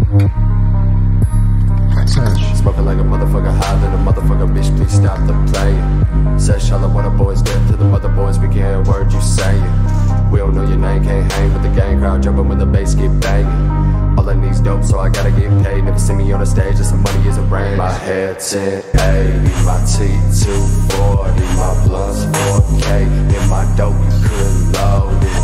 Smoking like a motherfucker, high than a motherfucker, bitch, please stop the playing. Said Charlotte, what the boys did to the mother boys, we can't hear a word you saying. We don't know your name, can't hang with the gang crowd, jumping when the bass get banging. All I need's dope, so I gotta get paid. Never see me on the stage, just some money is a rain. My head 1080, my T240, my blunts 4K. In my dope, you couldn't load it.